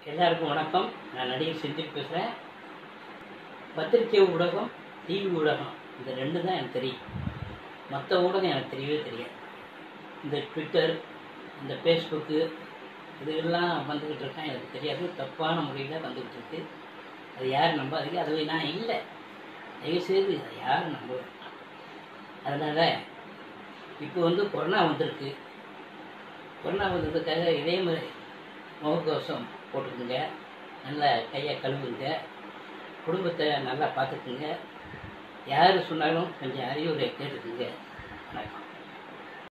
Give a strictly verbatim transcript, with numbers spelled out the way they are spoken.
எல்லாருக்கும் வணக்கம். நான் நடிகர் செந்தில் பேசுகிறேன். பத்திரிகை ஊடகம், டிவி ஊடகம் இந்த ரெண்டு தான் எனக்கு தெரியும். மற்ற ஊடகம் எனக்கு தெரியவே தெரியாது. இந்த ட்விட்டர், இந்த ஃபேஸ்புக்கு இதெல்லாம் வந்துக்கிட்டு இருக்கேன், எனக்கு தெரியாது. தப்பான முறையில் வந்துக்கிட்டு இருக்கு. அது யார் நம்பாதீங்க. அதுவே நான் இல்லை, தயவுசெய்து அதை யாரும் நம்ப வேண்டாம். அதனால் இப்போ வந்து கொரோனா வந்திருக்கு. கொரோனா வந்ததுக்காக இதே மாதிரி முகக்கவசம் போட்டுக்குங்க, நல்லா கையை கழுவுங்க, குடும்பத்தை நல்லா பார்த்துக்குங்க. யார் சொன்னாலும் கொஞ்சம் அறிவுரை கேட்டுக்குங்க. வணக்கம்.